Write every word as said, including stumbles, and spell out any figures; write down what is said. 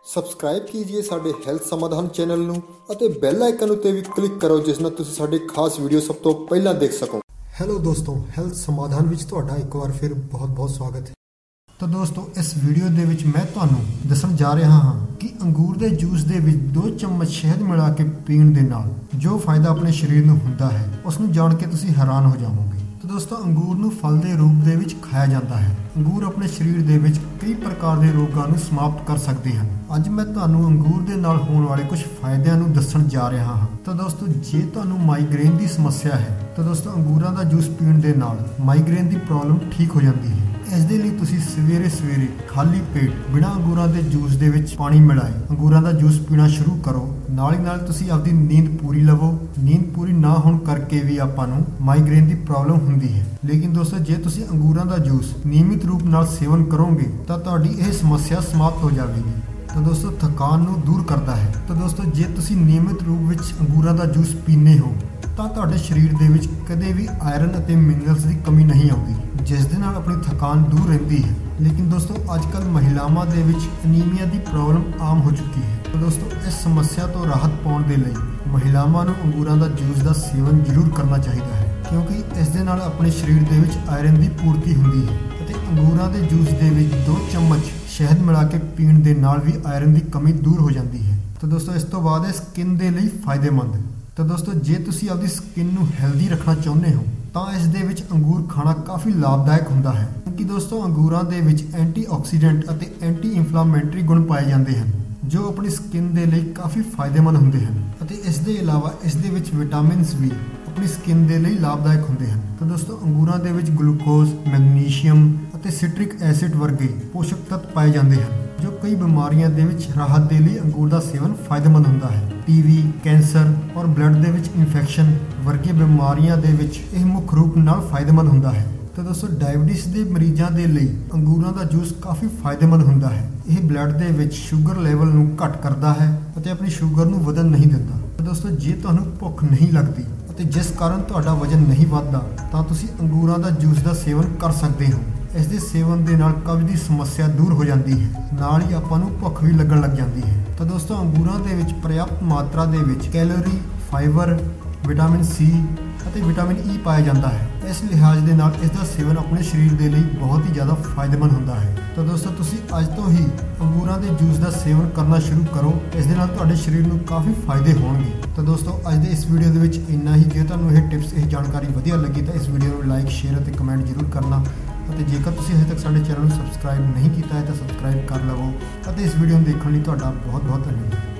Subscribe कीजिए साडे health समाधान चैनल ਨੂੰ ਅਤੇ ਬੈਲ ਆਈਕਨ ਉੱਤੇ ਵੀ ਕਲਿੱਕ ਕਰੋ ਜਿਸ ਨਾਲ ਤੁਸੀਂ ਸਾਡੇ ਖਾਸ ਵੀਡੀਓ ਸਭ ਤੋਂ ਪਹਿਲਾਂ ਦੇਖ ਸਕੋ। ਹੈਲੋ ਦੋਸਤੋ, ਹੈਲਥ ਸਮਾਧਾਨ ਵਿੱਚ ਤੁਹਾਡਾ ਇੱਕ ਵਾਰ ਫਿਰ ਬਹੁਤ-ਬਹੁਤ ਸਵਾਗਤ ਹੈ। ਤਾਂ ਦੋਸਤੋ, ਇਸ ਵੀਡੀਓ ਦੇ ਵਿੱਚ ਮੈਂ ਤੁਹਾਨੂੰ ਦੱਸਣ ਜਾ ਰਿਹਾ ਹਾਂ ਕਿ ਅੰਗੂਰ ਦੇ ਜੂਸ ਦੇ ਵਿੱਚ ਦੋ ਚਮਚ ਸ਼ਹਿਦ ਮਿਲਾ ਕੇ ਪੀਣ ਦੇ ਨਾਲ ਜੋ ਫਾਇਦਾ ਆਪਣੇ ਸਰੀਰ ਨੂੰ ਹੁੰਦਾ ਹੈ ਉਸ ਨੂੰ ਜਾਣ ਕੇ ਤੁਸੀਂ ਹੈਰਾਨ ਹੋ ਜਾਵੋਗੇ। तो दोस्तों, अंगूर ਨੂੰ फल के रूप ਦੇ ਵਿੱਚ ਖਾਇਆ ਜਾਂਦਾ ਹੈ। अंगूर ਆਪਣੇ ਸਰੀਰ ਦੇ ਵਿੱਚ ਕਈ ਪ੍ਰਕਾਰ ਦੇ ਰੋਗਾਂ ਨੂੰ ਸਮਾਪਤ ਕਰ ਸਕਦੇ ਹਨ। ਅੱਜ ਮੈਂ ਤੁਹਾਨੂੰ ਅੰਗੂਰ ਦੇ ਨਾਲ ਹੋਣ ਵਾਲੇ ਕੁਝ ਫਾਇਦਿਆਂ ਨੂੰ ਦੱਸਣ ਜਾ ਰਿਹਾ ਹਾਂ। ਤਾਂ ਦੋਸਤੋ, ਜੇ ਤੁਹਾਨੂੰ ਮਾਈਗ੍ਰੇਨ ਦੀ ਸਮੱਸਿਆ ਹੈ ਤਾਂ ਦੋਸਤੋ ਅੰਗੂਰਾਂ ਦਾ ਜੂਸ ਪੀਣ ਦੇ ਨਾਲ ਮਾਈਗ੍ਰੇਨ ਦੀ ਪ੍ਰੋਬਲਮ ਠੀਕ ਹੋ ਜਾਂਦੀ ਹੈ। ਇਸ ਦੇ ਲਈ ਤੁਸੀਂ ਸਵੇਰੇ ਸਵੇਰੇ ਖਾਲੀ ਪੇਟ ਬਿਨਾਂ ਅੰਗੂਰਾਂ ਦੇ ਜੂਸ ਦੇ ਵਿੱਚ ਪਾਣੀ ਮਿਲਾਏ ਅੰਗੂਰਾਂ ਦਾ ਜੂਸ ਪੀਣਾ ਸ਼ੁਰੂ ਕਰੋ। ਨਾਲ ਹੀ ਨਾਲ ਤੁਸੀਂ ਆਪਦੀ ਨੀਂਦ ਪੂਰੀ ਲਵੋ। ਨੀਂਦ ਪੂਰੀ ਨਾ ਹੋਣ ਕਰਕੇ ਵੀ ਆਪਾਂ ਨੂੰ ਮਾਈਗ੍ਰੇਨ ਦੀ ਪ੍ਰੋਬਲਮ ਹੁੰਦੀ ਹੈ। ਲੇਕਿਨ ਦੋਸਤੋ, ਜੇ ਤੁਸੀਂ ਅੰਗੂਰਾਂ ਦਾ ਜੂਸ ਨਿਯਮਿਤ ਰੂਪ ਨਾਲ ਸੇਵਨ ਕਰੋਗੇ ਤਾਂ ਤੁਹਾਡੀ ਇਹ ਸਮੱਸਿਆ ਸਮਾਪਤ ਹੋ ਜਾਵੇਗੀ। ਤਾਂ ਦੋਸਤੋ, ਥਕਾਨ ਨੂੰ ਦੂਰ ਕਰਦਾ ਹੈ। ਤਾਂ ਦੋਸਤੋ, ਜੇ ਤੁਸੀਂ ਨਿਯਮਿਤ ਰੂਪ ਵਿੱਚ ਅੰਗੂਰਾਂ ਦਾ ਜੂਸ ਪੀਂਦੇ ਹੋ ਤਾਂ ਤੁਹਾਡੇ ਸਰੀਰ ਦੇ ਵਿੱਚ ਕਦੇ ਵੀ ਆਇਰਨ ਅਤੇ ਮਿਨਰਲਸ ਦੀ ਕਮੀ ਨਹੀਂ ਆਉਂਦੀ, ਜਿਸ ਦੇ ਨਾਲ ਆਪਣੀ ਥਕਾਨ ਦੂਰ ਰਹਿੰਦੀ ਹੈ। ਲੇਕਿਨ ਦੋਸਤੋ, ਅੱਜ ਕੱਲ੍ਹ ਮਹਿਲਾਵਾਂ ਦੇ ਵਿੱਚ ਅਨੀਮੀਆ ਦੀ ਪ੍ਰੋਬਲਮ ਆਮ ਹੋ ਚੁੱਕੀ ਹੈ। ਤਾਂ ਦੋਸਤੋ, ਇਸ ਸਮੱਸਿਆ ਤੋਂ ਰਾਹਤ ਪਾਉਣ ਦੇ ਲਈ ਮਹਿਲਾਵਾਂ ਨੂੰ ਅੰਗੂਰਾਂ ਦਾ ਜੂਸ ਦਾ ਸੇਵਨ ਜ਼ਰੂਰ ਕਰਨਾ ਚਾਹੀਦਾ ਹੈ, ਕਿਉਂਕਿ ਇਸ ਦੇ ਨਾਲ ਆਪਣੇ ਸਰੀਰ ਦੇ ਵਿੱਚ ਆਇਰਨ ਦੀ ਪੂਰਤੀ ਹੁੰਦੀ ਹੈ ਅਤੇ ਅੰਗੂਰਾਂ ਦੇ ਜੂਸ ਦੇ ਵਿੱਚ ਦੋ ਚਮਚ ਸ਼ਹਿਦ ਮਿਲਾ ਕੇ ਪੀਣ ਦੇ ਨਾਲ ਵੀ ਆਇਰਨ ਦੀ ਕਮੀ ਦੂਰ ਹੋ ਜਾਂਦੀ ਹੈ। ਤਾਂ ਦੋਸਤੋ, ਇਸ ਤੋਂ ਬਾਅਦ ਇਹ ਸਕਿਨ ਦੇ ਲਈ ਫਾਇਦੇਮੰਦ। ਤਾਂ ਦੋਸਤੋ, ਜੇ ਤੁਸੀਂ ਆਪਦੀ ਸਕਿਨ ਨੂੰ ਹੈਲਦੀ ਰੱਖਣਾ ਚਾਹੁੰਦੇ ਹੋ ਤਾਂ ਇਸ ਦੇ ਵਿੱਚ ਅੰਗੂਰ ਖਾਣਾ ਕਾਫੀ ਲਾਭਦਾਇਕ ਹੁੰਦਾ ਹੈ, ਕਿਉਂਕਿ ਦੋਸਤੋ ਅੰਗੂਰਾਂ ਦੇ ਵਿੱਚ ਐਂਟੀਆਕਸੀਡੈਂਟ ਅਤੇ ਐਂਟੀ ਇਨਫਲਾਮੇਟਰੀ ਗੁਣ ਪਾਏ ਜਾਂਦੇ ਹਨ ਜੋ ਆਪਣੀ ਸਕਿਨ ਦੇ ਲਈ ਕਾਫੀ ਫਾਇਦੇਮੰਦ ਹੁੰਦੇ ਹਨ। ਅਤੇ ਇਸ ਦੇ ਇਲਾਵਾ ਇਸ ਦੇ ਵਿੱਚ ਵਿਟਾਮਿਨਸ ਵੀ ਆਪਣੀ ਸਕਿਨ ਦੇ ਲਈ ਲਾਭਦਾਇਕ ਹੁੰਦੇ ਹਨ। ਤਾਂ ਦੋਸਤੋ, ਅੰਗੂਰਾਂ ਦੇ ਵਿੱਚ ਗਲੂਕੋਜ਼, ਮੈਗਨੀਸ਼ੀਅਮ ਅਤੇ ਸਿਟਰਿਕ ਐਸਿਡ ਵਰਗੇ ਪੋਸ਼ਕ ਤੱਤ ਪਾਏ ਜਾਂਦੇ ਹਨ ਜੋ ਕਈ ਬਿਮਾਰੀਆਂ ਦੇ ਵਿੱਚ ਰਾਹਤ ਦੇ ਲਈ ਅੰਗੂਰ ਦਾ ਸੇਵਨ ਫਾਇਦੇਮੰਦ ਹੁੰਦਾ ਹੈ। ਟੀਵੀ, ਕੈਂਸਰ ਔਰ ਬਲੱਡ ਦੇ ਵਿੱਚ ਇਨਫੈਕਸ਼ਨ ਵਰਗੀਆਂ ਬਿਮਾਰੀਆਂ ਦੇ ਵਿੱਚ ਇਹ ਮੁੱਖ ਰੂਪ ਨਾਲ ਫਾਇਦੇਮੰਦ ਹੁੰਦਾ ਹੈ। ਤਾਂ ਦੋਸਤੋ, ਡਾਇਬਟੀਜ਼ ਦੇ ਮਰੀਜ਼ਾਂ ਦੇ ਲਈ ਅੰਗੂਰਾਂ ਦਾ ਜੂਸ ਕਾਫੀ ਫਾਇਦੇਮੰਦ ਹੁੰਦਾ ਹੈ। ਇਹ ਬਲੱਡ ਦੇ ਵਿੱਚ ਸ਼ੂਗਰ ਲੈਵਲ ਨੂੰ ਘੱਟ ਕਰਦਾ ਹੈ ਅਤੇ ਆਪਣੀ ਸ਼ੂਗਰ ਨੂੰ ਵਧਣ ਨਹੀਂ ਦਿੰਦਾ। ਤਾਂ ਦੋਸਤੋ, ਜੇ ਤੁਹਾਨੂੰ ਭੁੱਖ ਨਹੀਂ ਲੱਗਦੀ ਅਤੇ ਜਿਸ ਕਾਰਨ ਤੁਹਾਡਾ ਵਜ਼ਨ ਨਹੀਂ ਵੱਧਦਾ ਤਾਂ ਤੁਸੀਂ ਅੰਗੂਰਾਂ ਦਾ ਜੂਸ ਦਾ ਸੇਵਨ ਕਰ ਸਕਦੇ ਹੋ। ਇਸ ਦੇ ਸੇਵਨ ਦੇ ਨਾਲ ਕਬਜ਼ ਦੀ ਸਮੱਸਿਆ ਦੂਰ ਹੋ ਜਾਂਦੀ ਹੈ, ਨਾਲ ਹੀ ਆਪਾਂ ਨੂੰ ਭੁੱਖ ਵੀ ਲੱਗਣ ਲੱਗ ਜਾਂਦੀ ਹੈ। ਤਾਂ ਦੋਸਤੋ, ਅੰਗੂਰਾਂ ਦੇ ਵਿੱਚ ਪ੍ਰਯਾਪਤ ਮਾਤਰਾ ਦੇ ਵਿੱਚ ਕੈਲੋਰੀ, ਫਾਈਬਰ, ਵਿਟਾਮਿਨ ਸੀ ਅਤੇ ਵਿਟਾਮਿਨ ਈ ਪਾਇਆ ਜਾਂਦਾ ਹੈ। ਇਸ ਲਿਹਾਜ਼ ਦੇ ਨਾਲ ਇਸ ਦਾ ਸੇਵਨ ਆਪਣੇ ਸਰੀਰ ਦੇ ਲਈ ਬਹੁਤ ਹੀ ਜ਼ਿਆਦਾ ਫਾਇਦੇਮੰਦ ਹੁੰਦਾ ਹੈ। ਤਾਂ ਦੋਸਤੋ, ਤੁਸੀਂ ਅੱਜ ਤੋਂ ਹੀ ਅੰਗੂਰਾਂ ਦੇ ਜੂਸ ਦਾ ਸੇਵਨ ਕਰਨਾ ਸ਼ੁਰੂ ਕਰੋ। ਇਸ ਦੇ ਨਾਲ ਤੁਹਾਡੇ ਸਰੀਰ ਨੂੰ ਕਾਫੀ ਫਾਇਦੇ ਹੋਣਗੇ। ਤਾਂ ਦੋਸਤੋ, ਅੱਜ ਦੇ ਇਸ ਵੀਡੀਓ ਦੇ ਵਿੱਚ ਇੰਨਾ ਹੀ। ਜੇ ਤੁਹਾਨੂੰ ਇਹ ਟਿਪਸ, ਇਹ ਜਾਣਕਾਰੀ ਵਧੀਆ ਲੱਗੀ ਤਾਂ ਇਸ ਵੀਡੀਓ ਨੂੰ ਲਾਈਕ, ਸ਼ੇਅਰ ਅਤੇ ਕਮੈਂਟ ਜ਼ਰੂਰ ਕਰਨਾ। ਅਤੇ ਜੇਕਰ ਤੁਸੀਂ ਹਜੇ ਤੱਕ ਸਾਡੇ ਚੈਨਲ ਨੂੰ ਸਬਸਕ੍ਰਾਈਬ ਨਹੀਂ ਕੀਤਾ ਹੈ ਤਾਂ ਸਬਸਕ੍ਰਾਈਬ ਕਰ ਲਵੋ। ਅਤੇ ਇਸ ਵੀਡੀਓ ਨੂੰ ਦੇਖਣ ਲਈ ਤੁਹਾਡਾ ਬਹੁਤ ਬਹੁਤ ਧੰਨਵਾਦ।